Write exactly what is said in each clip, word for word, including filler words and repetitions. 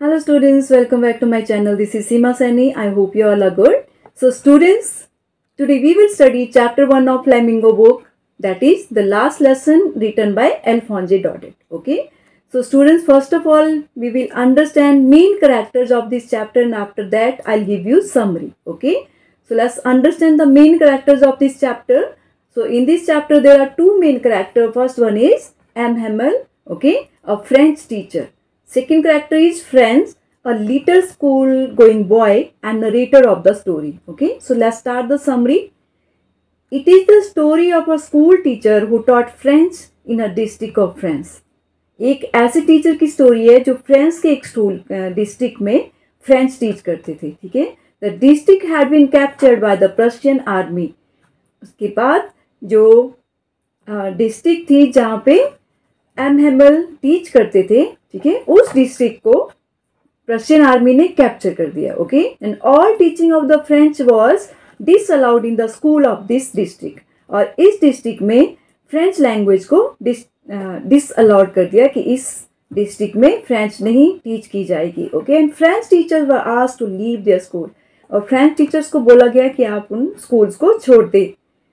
Hello students, welcome back to my channel. This is Seema Saini. I hope you all are good. So students, today we will study chapter one of Flamingo book, that is the last lesson written by Alphonse Daudet. Okay. So students, first of all, we will understand main characters of this chapter and after that I'll give you summary. Okay. So let's understand the main characters of this chapter. So in this chapter there are two main characters. First one is M. Hamel, okay, a French teacher. Second character is Franz, a little school going boy and narrator of the story. Okay, so let's start the summary. It is the story of a school teacher who taught French in a district of France. एक ऐसे teacher की story है जो France के एक school district में French teach करते थे. ठीक है. The district had been captured by the Prussian army. उसके बाद जो डिस्ट्रिक्ट थी जहाँ पे एम हेमल टीच करते थे, ठीक है, उस डिस्ट्रिक्ट को प्रशियन आर्मी ने कैप्चर कर दिया. Okay. And all teaching of the French was disallowed in the school of this district. और इस डिस्ट्रिक्ट में फ्रेंच लैंग्वेज को डिस डिसअलाउड कर दिया कि इस डिस्ट्रिक्ट में फ्रेंच नहीं टीच की जाएगी. Okay. And French teachers were asked to leave their school. और फ्रेंच टीचर्स को बोला गया कि आप उन स्कूल्स को छोड़ दें.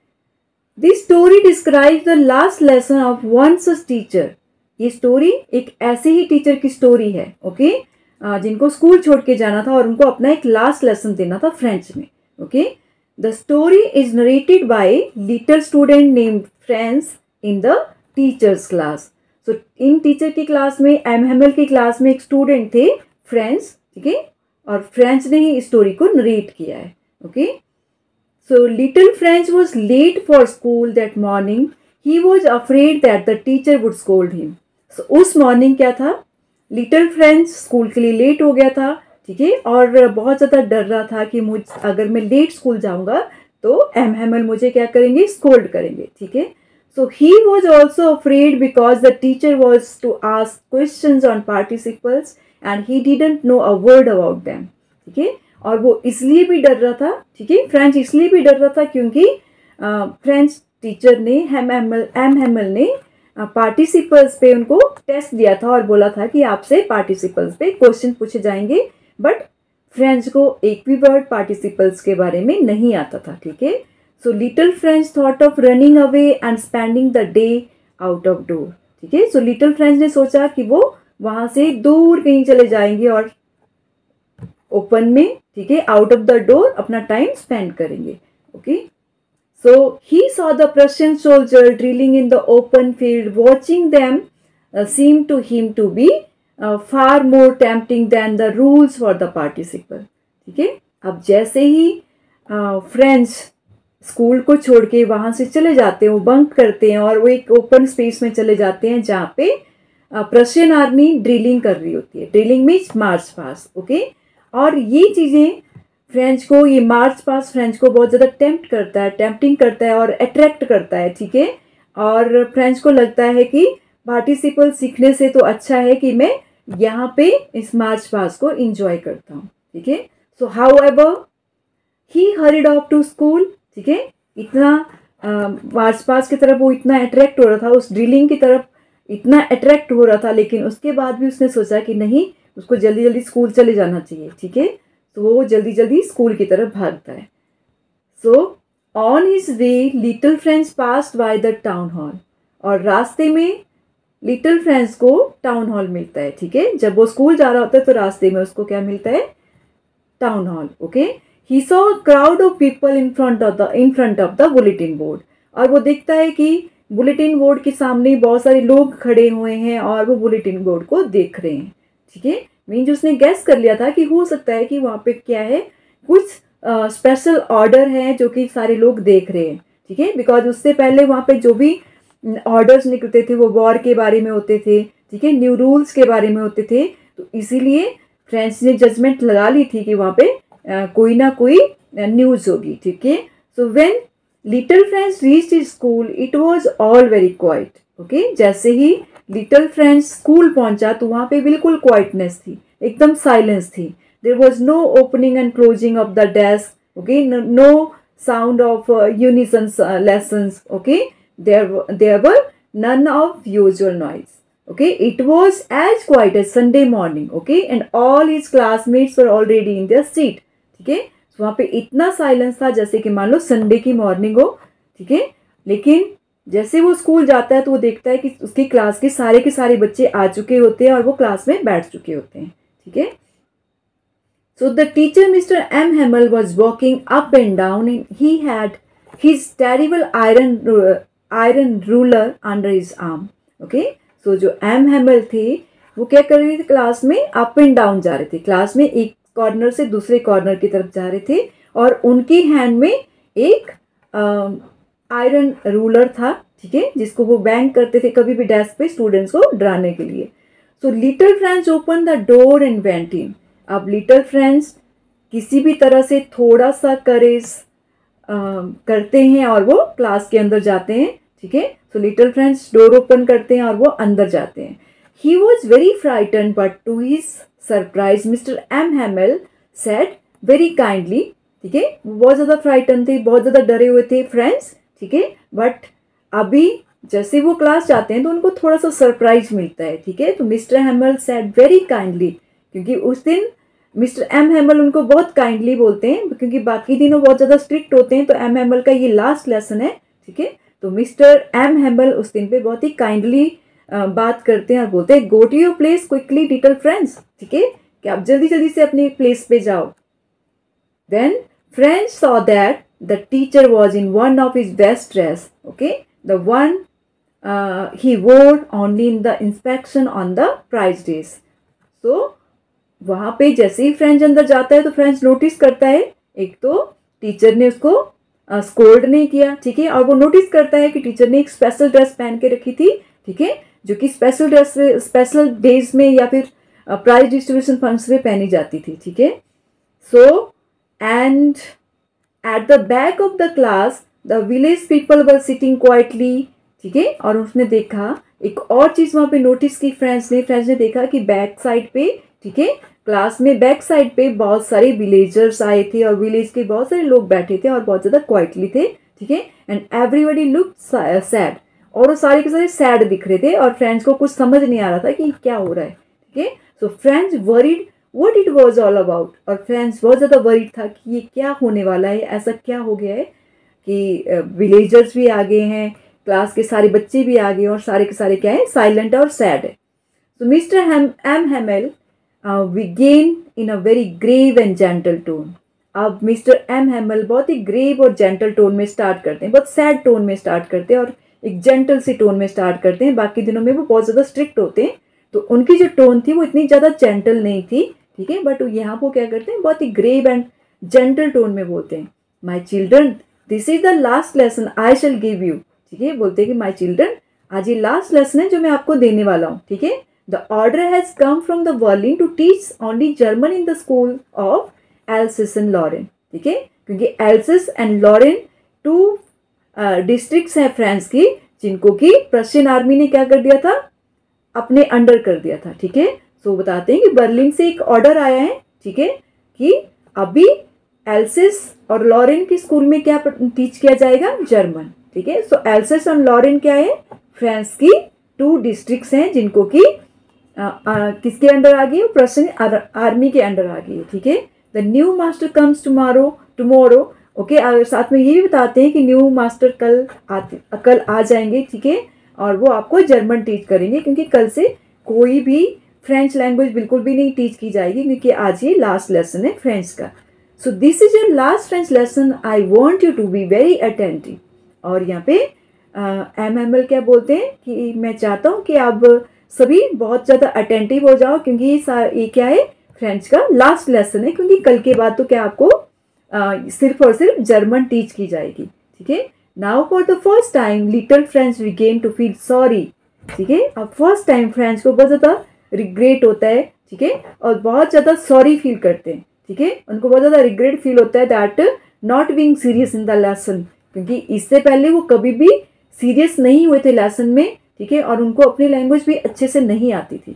This story describes the last lesson of one such teacher. ये स्टोरी एक ऐसे ही टीचर की स्टोरी है, ओके, जिनको स्कूल छोड़ के जाना था और उनको अपना एक लास्ट लेसन देना था फ्रेंच में. Okay. The story is narrated by little student named French in the teacher's class. So इन टीचर की क्लास में, एम हेमल की क्लास में एक स्टूडेंट थे फ्रेंच, ठीक है, और फ्रेंच ने ही इस स्टोरी को नरेट किया है. Okay. So little French was late for school that morning. He was afraid that the teacher would scold him. So उस morning क्या था, little French स्कूल के लिए लेट हो गया था, ठीक है, और बहुत ज़्यादा डर रहा था कि मुझ अगर मैं लेट स्कूल जाऊँगा तो एम हेमल मुझे क्या करेंगे, स्कोल्ड करेंगे. ठीक है. So he was also afraid because the teacher was to ask questions on participles and he didn't know a word about them. ठीक है. और वो इसलिए भी डर रहा था, ठीक है, फ्रेंच इसलिए भी डर रहा था क्योंकि फ्रेंच टीचर ने एम हेमल एम हेमल ने पार्टिसिपल्स पे उनको टेस्ट दिया था और बोला था कि आपसे पार्टिसिपल्स पे क्वेश्चन पूछे जाएंगे. बट फ्रेंच को एक भी वर्ड पार्टिसिपल्स के बारे में नहीं आता था. ठीक है. So little French thought of running away and spending the day out of door. ठीक है. सो लिटिल फ्रेंच ने सोचा कि वो वहाँ से दूर कहीं चले जाएंगे और ओपन में, ठीक है, आउट ऑफ द डोर अपना टाइम स्पेंड करेंगे. Okay. So he saw the Prussian soldier drilling in the open field. Watching them seem to him to be far more tempting than the rules for the participle. ठीक है. अब जैसे ही French uh, school को छोड़ के वहाँ से चले जाते हैं, वो बंक करते हैं और वो एक ओपन स्पेस में चले जाते हैं जहाँ पे प्रशियन आर्मी ड्रिलिंग कर रही होती है. Drilling means march past. Okay. और ये चीज़ें फ्रेंच को, ये मार्च पास फ्रेंच को बहुत ज़्यादा टेम्प्ट करता है, टेम्पटिंग करता है और अट्रैक्ट करता है. ठीक है. और फ्रेंच को लगता है कि पार्टिसिपल सीखने से तो अच्छा है कि मैं यहाँ पे इस मार्च पास को इंजॉय करता हूँ. ठीक है. So however he hurried off to school. ठीक है. इतना मार्च पास की तरफ वो इतना अट्रैक्ट हो रहा था, उस ड्रिलिंग की तरफ इतना अट्रैक्ट हो रहा था, लेकिन उसके बाद भी उसने सोचा कि नहीं, उसको जल्दी जल्दी स्कूल चले जाना चाहिए. ठीक है. तो वो जल्दी जल्दी स्कूल की तरफ भागता है. So on his way little French passed by the town hall. और रास्ते में लिटिल फ्रेंच को टाउन हॉल मिलता है. ठीक है. जब वो स्कूल जा रहा होता है तो रास्ते में उसको क्या मिलता है, town hall. Okay. He saw crowd of people in front of the in front of the bulletin board. और वो देखता है कि बुलेटिन बोर्ड के सामने बहुत सारे लोग खड़े हुए हैं और वो बुलेटिन बोर्ड को देख रहे हैं. ठीक है. मीन्स उसने गैस कर लिया था कि हो सकता है कि वहाँ पे क्या है, कुछ स्पेशल ऑर्डर है जो कि सारे लोग देख रहे हैं. ठीक है. बिकॉज उससे पहले वहाँ पे जो भी ऑर्डर्स निकलते थे वो वॉर के बारे में होते थे. ठीक है. न्यू रूल्स के बारे में होते थे. तो इसीलिए फ्रेंच ने जजमेंट लगा ली थी कि वहाँ पे आ, कोई ना कोई न्यूज़ होगी. ठीक है. So when little French reached his school it was all very quiet. Okay. जैसे ही लिटिल फ्रेंच स्कूल पहुंचा तो वहाँ पे बिल्कुल क्वाइटनेस थी, एकदम साइलेंस थी. There was no opening and closing of the desk. Okay. No sound of unison lessons. Okay. There there were none of usual noise. Okay, it was as quiet as Sunday morning, okay, and all his classmates were already in their seat, ठीक है। वहाँ पे इतना silence था जैसे कि मान लो Sunday की मॉर्निंग हो, ठीक है। लेकिन जैसे वो स्कूल जाता है तो वो देखता है कि उसकी क्लास के सारे के सारे बच्चे आ चुके होते हैं और वो क्लास में बैठ चुके होते हैं, ठीक है। So the teacher Mister M Hamel was walking up and down and he had his terrible iron iron ruler under his arm, okay. So जो एम हेमल थे वो क्या कर रहे थे, क्लास में अप एंड डाउन जा रहे थे, क्लास में एक कॉर्नर से दूसरे कॉर्नर की तरफ जा रहे थे और उनकी हैंड में एक आयरन रूलर था, ठीक है, जिसको वो बैंग करते थे कभी भी डेस्क पे स्टूडेंट्स को डराने के लिए। So little friends open the door and went in. अब लिटिल फ्रेंड्स किसी भी तरह से थोड़ा सा करेज करते हैं और वो क्लास के अंदर जाते हैं, ठीक है। So little friends door open करते हैं और वो अंदर जाते हैं। He was very frighten but to his surprise Mister M Hamel said very kindly, ठीक है। बहुत ज़्यादा फ्राइटन थे, बहुत ज़्यादा डरे हुए थे फ्रेंड्स, ठीक है। बट अभी जैसे वो क्लास जाते हैं तो उनको थोड़ा सा सरप्राइज मिलता है, ठीक है। तो Mister Hamel said very kindly, क्योंकि उस दिन मिस्टर एम हेमल उनको बहुत काइंडली बोलते हैं, क्योंकि बाकी दिनों बहुत ज़्यादा स्ट्रिक्ट होते हैं, तो एम हेमल का ये लास्ट लेसन है, ठीक है। तो मिस्टर एम हेमल उस दिन पे बहुत ही काइंडली बात करते हैं और बोलते हैं go to your place quickly little friends, ठीक है, कि आप जल्दी जल्दी से अपनी प्लेस पे जाओ। Then friends saw that the teacher was in one of his best dress, okay, the one he wore only in the inspection on the prize days. So वहाँ पे जैसे ही फ्रेंड्स अंदर जाता है तो फ्रेंड्स नोटिस करता है, एक तो टीचर ने उसको स्कोल्ड नहीं किया, ठीक है, और वो नोटिस करता है कि टीचर ने एक स्पेशल ड्रेस पहन के रखी थी, ठीक है, जो कि स्पेशल ड्रेस स्पेशल डेज में या फिर प्राइज डिस्ट्रीब्यूशन फंड्स में पहनी जाती थी, ठीक है। So and at the back of the class the village people were sitting quietly, ठीक है। और उसने देखा एक और चीज़ वहाँ पे नोटिस की फ्रेंड्स ने फ्रेंड्स ने देखा कि बैक साइड पे, ठीक है, क्लास में बैक साइड पे बहुत सारे विलेजर्स आए थे और विलेज के बहुत सारे लोग बैठे थे और बहुत ज़्यादा क्वाइटली थे, ठीक है। एंड एवरीबडी लुक सैड, और वो सारे के सारे सैड दिख रहे थे और फ्रेंड्स को कुछ समझ नहीं आ रहा था कि क्या हो रहा है, ठीक है। So friends worried what it was all about, और फ्रेंड्स बहुत ज़्यादा वरीड था कि ये क्या होने वाला है, ऐसा क्या हो गया है कि विलेजर्स भी आ गए हैं, क्लास के सारे बच्चे भी आ गए और सारे के सारे क्या है, साइलेंट और सैड है। So mister M Hamel began in a very grave and gentle tone. अब मिस्टर एम हेमल बहुत ही ग्रेव और जेंटल टोन में स्टार्ट करते हैं, बहुत सैड टोन में स्टार्ट करते हैं और एक जेंटल सी टोन में स्टार्ट करते हैं। बाकी दिनों में वो बहुत ज़्यादा स्ट्रिक्ट होते हैं, तो उनकी जो टोन थी वो इतनी ज़्यादा जेंटल नहीं थी, ठीक है, बट यहाँ वो क्या करते हैं, बहुत ही ग्रेव एंड जेंटल टोन में बोलते हैं, my children this is the last lesson I shall give you, ठीक है, बोलते हैं कि माई चिल्ड्रन आज ये लास्ट लेसन है जो मैं आपको देने वाला हूँ, ठीक है। The order has come from the वर्लिंग to teach only German in the school of Alsace and Lorraine, ठीक है, क्योंकि Alsace and Lorraine two districts हैं फ्रांस की, जिनको कि प्रशियन आर्मी ने क्या कर दिया था, अपने अंडर कर दिया था, ठीक है। सो बताते हैं कि बर्लिन से एक ऑर्डर आया है, ठीक है, कि अभी एल्सिस और लॉरेन की स्कूल में क्या टीच किया जाएगा, जर्मन, ठीक है। सो एल्सिस और लॉरेन क्या है, फ्रांस की टू डिस्ट्रिक्ट्स हैं जिनको कि किसके अंडर आ गई है, प्रशियन आर्मी के अंडर आ गई है, ठीक है। The new master comes tomorrow tomorrow okay, और साथ में ये भी बताते हैं कि न्यू मास्टर कल आते कल आ जाएंगे, ठीक है, और वो आपको जर्मन टीच करेंगे, क्योंकि कल से कोई भी फ्रेंच लैंग्वेज बिल्कुल भी नहीं टीच की जाएगी, क्योंकि आज ये लास्ट लेसन है फ्रेंच का। So this is your last French lesson, I want you to be very attentive. और यहाँ पे एम एम एल क्या बोलते हैं कि मैं चाहता हूँ कि आप सभी बहुत ज़्यादा अटेंटिव हो जाओ, क्योंकि ये ये क्या है, फ्रेंच का लास्ट लेसन है, क्योंकि कल के बाद तो क्या आपको uh, सिर्फ और सिर्फ जर्मन टीच की जाएगी, ठीक है। Now for the first time little French began to feel sorry, ठीक है। अब फर्स्ट टाइम फ्रेंच को बहुत ज़्यादा रिग्रेट होता है, ठीक है, और बहुत ज़्यादा सॉरी फील करते हैं, ठीक है, उनको बहुत ज़्यादा रिग्रेट फील होता है that not being serious in the lesson, क्योंकि इससे पहले वो कभी भी सीरियस नहीं हुए थे लेसन में, ठीक है, और उनको अपनी लैंग्वेज भी अच्छे से नहीं आती थी।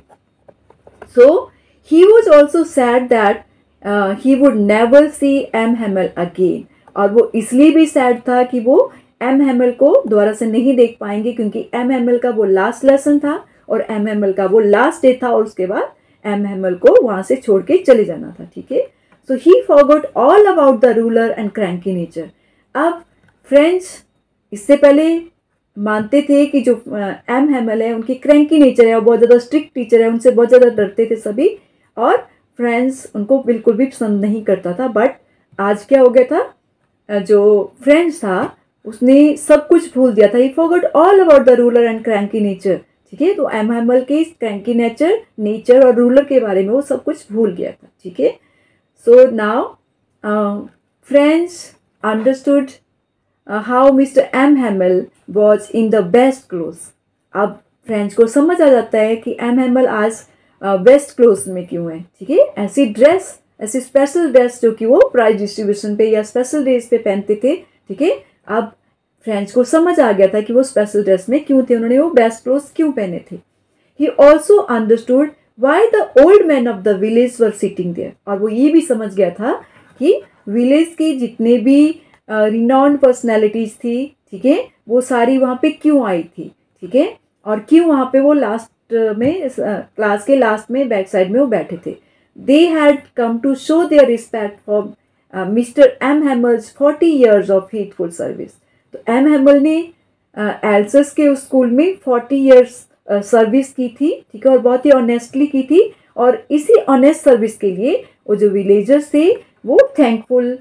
So he was also sad that he would never see M Hamel again, और वो इसलिए भी सैड था कि वो एम हेमल को दोबारा से नहीं देख पाएंगे, क्योंकि एम हेमल का वो लास्ट लेसन था और एम हेमल का वो लास्ट डे था और उसके बाद एम हेमल को वहाँ से छोड़ के चले जाना था, ठीक है। So he forgot all about the ruler and cranky nature. अब फ्रेंड्स इससे पहले मानते थे कि जो एम हेमल है उनकी क्रैंकी नेचर है और बहुत ज़्यादा स्ट्रिक्ट टीचर है, उनसे बहुत ज़्यादा डरते थे सभी और फ्रेंड्स उनको बिल्कुल भी पसंद नहीं करता था। बट आज क्या हो गया था, जो फ्रेंड्स था उसने सब कुछ भूल दिया था। He forgot all about the ruler and cranky nature, ठीक है। तो एम हेमल के क्रैंकी नेचर नेचर और रूलर के बारे में वो सब कुछ भूल गया था, ठीक है। So now friends understood how Mister M Hamel was in the best cloth. अब फ्रेंड्स को समझ आ जाता है कि एम हेमल आज बेस्ट uh, क्लोथ में क्यों है, ठीक है। ऐसी ड्रेस, ऐसी स्पेशल ड्रेस जो कि वो प्राइज डिस्ट्रीब्यूशन पे या स्पेशल डेज पे पहनते थे, ठीक है। अब फ्रेंड्स को समझ आ गया था कि वो स्पेशल ड्रेस में क्यों थे, उन्होंने वो बेस्ट क्लोथ क्यों पहने थे। He also understood why the old man of the village were sitting there. और वो ये भी समझ गया था कि विलेज के जितने भी रिनाउंड पर्सनैलिटीज थी, ठीक है, वो सारी वहाँ पे क्यों आई थी, ठीक है, और क्यों वहाँ पे वो लास्ट में क्लास uh, के लास्ट में बैक साइड में वो बैठे थे। They had come to show their respect for Mister M Hamel's forty years of faithful service. तो एम हेमल ने एल्सस uh, के उस स्कूल में फोर्टी ईयर्स सर्विस की थी, ठीक है, और बहुत ही ऑनेस्टली की थी। और इसी ऑनेस्ट सर्विस के लिए वो जो विलेजर्स थे वो थैंकफुल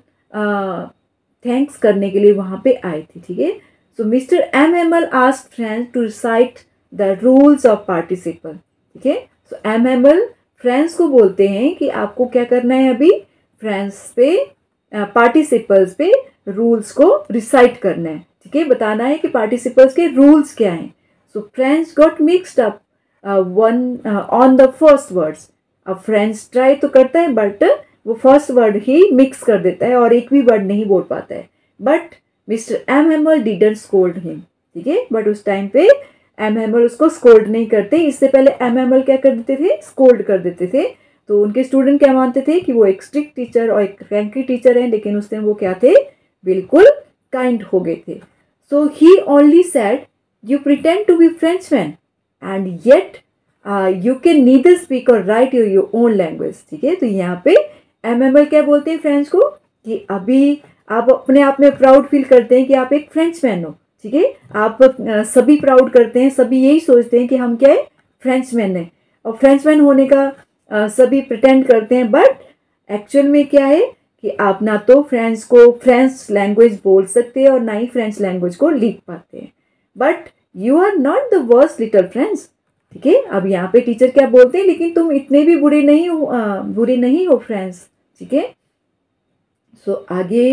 थैंक्स करने के लिए वहाँ पे आए थे, ठीक है। So mister M Hamel asked friends to recite the rules of participle, ठीक है। सो एम हेमल फ्रेंड्स को बोलते हैं कि आपको क्या करना है, अभी फ्रेंड्स पे पार्टिसिपल्स पे रूल्स को रिसाइट करना है, ठीक है, बताना है कि पार्टिसिपल्स के रूल्स क्या हैं। So friends got mixed up one on the first words. अब फ्रेंड्स ट्राई तो करता है बट वो फर्स्ट वर्ड ही मिक्स कर देता है और एक भी वर्ड नहीं बोल पाता है। But Mister M Hamel didn't scold him, ठीक है। बट उस टाइम पे एम हेमल उसको स्कोल्ड नहीं करते। इससे पहले एम हेमल क्या कर देते थे, स्कोल्ड कर देते थे। तो उनके स्टूडेंट क्या मानते थे कि वो एक स्ट्रिक्ट टीचर और एक क्रैंकी टीचर हैं, लेकिन उस टाइम वो क्या थे, बिल्कुल काइंड हो गए थे। So he only said you pretend to be Frenchman and yet you can neither speak or write your your own language, ठीक है। तो यहाँ पे एम हेमल क्या बोलते हैं फ्रेंड्स को कि अभी आप अपने आप में प्राउड फील करते हैं कि आप एक फ्रेंचमैन हो, ठीक है। आप आ, सभी प्राउड करते हैं, सभी यही सोचते हैं कि हम क्या है, फ्रेंचमैन है। और फ्रेंचमैन होने का आ, सभी प्रिटेंड करते हैं, बट एक्चुअल में क्या है कि आप ना तो फ्रेंच को फ्रेंच लैंग्वेज बोल सकते हैं और ना ही फ्रेंच लैंग्वेज को लिख पाते हैं। But you are not the worst little friends, ठीक है। अब यहाँ पे टीचर क्या बोलते हैं, लेकिन तुम इतने भी बुरे नहीं हो, आ, बुरे नहीं हो फ्रेंड्स, ठीक है। सो आगे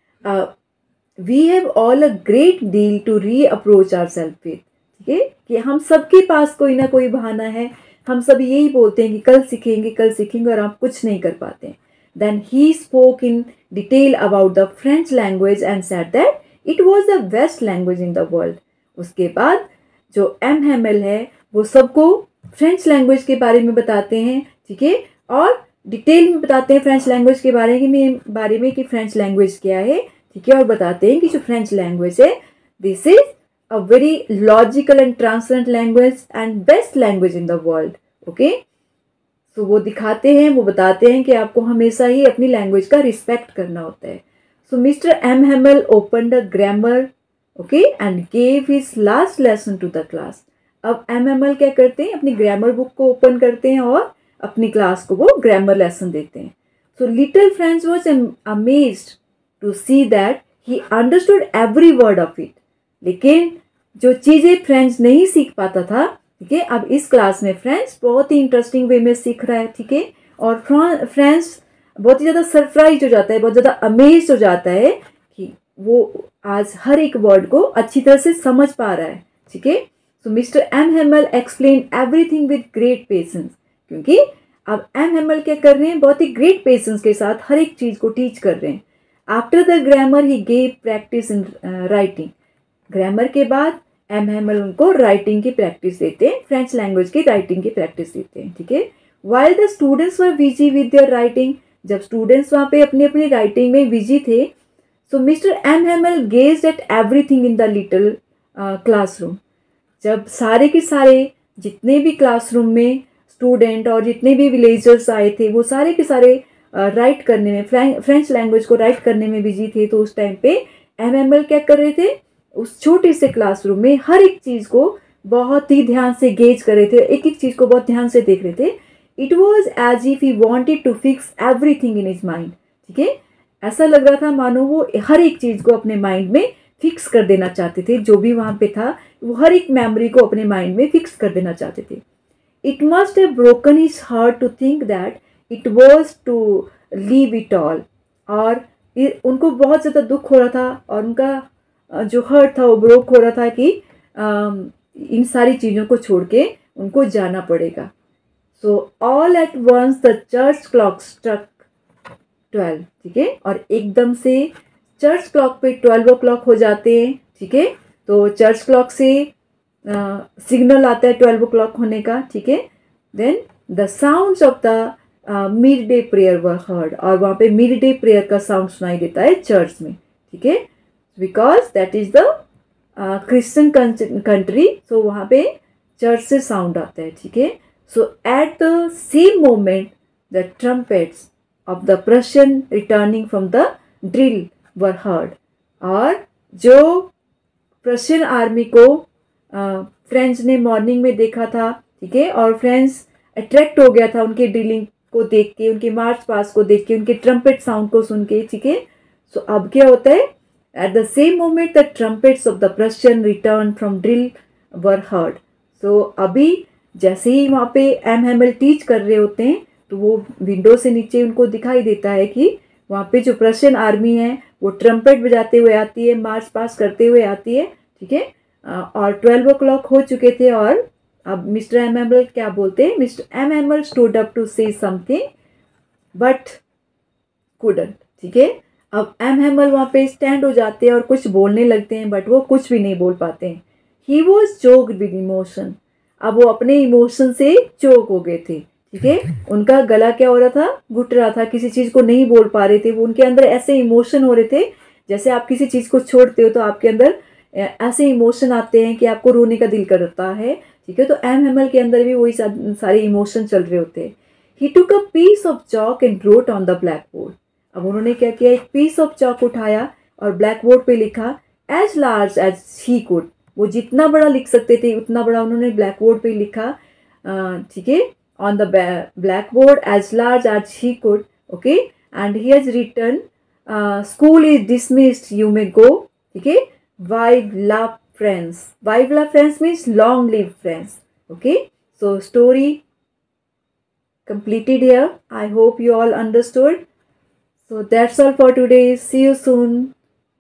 we have all a great deal to reproach our self with, ठीक है, कि हम सबके पास कोई ना कोई बहाना है। हम सब यही बोलते हैं कि कल सीखेंगे कल सीखेंगे और आप कुछ नहीं कर पाते हैं। Then he spoke in detail about the French language and said that it was the best language in the world. उसके बाद जो एम हेमल है वो सबको फ्रेंच लैंग्वेज के बारे में बताते हैं, ठीक है, और डिटेल में बताते हैं फ्रेंच लैंग्वेज के बारे में बारे में कि फ्रेंच लैंग्वेज क्या है, ठीक है, और बताते हैं कि जो फ्रेंच लैंग्वेज है this is a very logical and translucent language and best language in the world, okay. So वो दिखाते हैं, वो बताते हैं कि आपको हमेशा ही अपनी लैंग्वेज का रिस्पेक्ट करना होता है। So mister M Hamel open the grammar, okay, and gave his last lesson to the class. अब एम हेमल क्या करते हैं, अपनी ग्रामर बुक को ओपन करते हैं और अपनी क्लास को वो ग्रामर लेसन देते हैं। So little friends was amazed to see that he understood every word of it. लेकिन जो चीज़ें फ्रेंड्स नहीं सीख पाता था, ठीक है, अब इस क्लास में फ्रेंड्स बहुत ही इंटरेस्टिंग वे में सीख रहा है, ठीक है, और फ्रेंड्स बहुत ही ज़्यादा सरप्राइज हो जाता है, बहुत ज़्यादा अमेज हो जाता है कि वो आज हर एक वर्ड को अच्छी तरह से समझ पा रहा है, ठीक है। So mister M Hamel explain everything with great patience, क्योंकि अब एम हेमल क्या कर रहे हैं, बहुत ही ग्रेट पेशेंस के साथ हर एक चीज़ को टीच कर रहे हैं। After the grammar he gave practice in writing. Grammar के बाद एम हेमल उनको राइटिंग की प्रैक्टिस देते हैं, फ्रेंच लैंग्वेज की राइटिंग की प्रैक्टिस देते हैं, ठीक है। While the students were busy with their writing, जब स्टूडेंट्स वहाँ पे अपनी अपनी राइटिंग में बिजी थे, so mister M Hamel gazed at everything in the little classroom. जब सारे के सारे जितने भी क्लासरूम में स्टूडेंट और जितने भी विलेजर्स आए थे वो सारे के सारे राइट करने में, फ्रेंच लैंग्वेज को राइट करने में बिजी थे। तो उस टाइम पे एम एम एल क्या कर रहे थे, उस छोटे से क्लासरूम में हर एक चीज़ को बहुत ही ध्यान से गेज कर रहे थे, एक एक चीज़ को बहुत ध्यान से देख रहे थे। It was as if he wanted to fix everything in his mind. ठीक है, ऐसा लग रहा था मानो वो हर एक चीज़ को अपने माइंड में फिक्स कर देना चाहते थे। जो भी वहाँ पे था वो हर एक मेमोरी को अपने माइंड में फिक्स कर देना चाहते थे। It must have broken his heart to think that it was to leave it all. और उनको बहुत ज़्यादा दुख हो रहा था और उनका जो हर्ट था वो ब्रोक हो रहा था कि इन सारी चीज़ों को छोड़ के उनको जाना पड़ेगा। So all at once the church clock struck twelve. ठीक है, और एकदम से चर्च क्लॉक पे ट्वेल्व ओ क्लॉक हो जाते हैं। ठीक है, तो चर्च क्लॉक से सिग्नल आता है ट्वेल्व ओ क्लॉक होने का। ठीक है, then the sounds of the midday prayer were heard. और वहाँ पे मिड डे प्रेयर का साउंड सुनाई देता है चर्च में। ठीक है, because that is the Christian country, so वहाँ पे चर्च से साउंड आता है। ठीक है, so at the same moment the trumpets of the Prussian returning from the drill were heard। और जो प्रशियन आर्मी को फ्रेंच ने मॉर्निंग में देखा था, ठीक है, और फ्रेंच अट्रैक्ट हो गया था उनके ड्रिलिंग को देख के, उनके मार्च पास को देख के, उनके ट्रम्पेट साउंड को सुन के। ठीक है, सो अब क्या होता है, at the same moment the trumpets of the Prussian return from drill were heard. So अभी जैसे ही वहाँ पे एम हैमेल टीच कर रहे होते हैं तो वो विंडो से नीचे उनको दिखाई देता है कि वहाँ पे जो प्रशियन आर्मी है वो ट्रम्पेट बजाते हुए आती है, मार्च पास करते हुए आती है। ठीक है, और ट्वेल्व ओ क्लॉक हो चुके थे और अब मिस्टर एम हैमेल क्या बोलते हैं, mister M Hamel stood up to say something but couldn't. ठीक है, अब एम हैमेल वहाँ पे स्टैंड हो जाते हैं और कुछ बोलने लगते हैं बट वो कुछ भी नहीं बोल पाते हैं। He was choked with emotion. अब वो अपने इमोशन से चोक हो गए थे। ठीक है, उनका गला क्या हो रहा था, घुट रहा था, किसी चीज़ को नहीं बोल पा रहे थे। वो उनके अंदर ऐसे इमोशन हो रहे थे, जैसे आप किसी चीज़ को छोड़ते हो तो आपके अंदर ऐसे इमोशन आते हैं कि आपको रोने का दिल करता है। ठीक है, तो एम हैमेल के अंदर भी वही सारे इमोशन चल रहे होते हैं। He took a piece of chalk and wrote on the blackboard. अब उन्होंने क्या किया, एक पीस ऑफ चॉक उठाया और ब्लैक बोर्ड पे लिखा as large as he could. वो जितना बड़ा लिख सकते थे उतना बड़ा उन्होंने ब्लैक बोर्ड पे लिखा। ठीक है, on the blackboard as large as he could, okay, and he has written uh, school is dismissed, you may go. Okay, vive la France. Vive la France means long live France. Okay, so story completed here. I hope you all understood. So that's all for today. See you soon.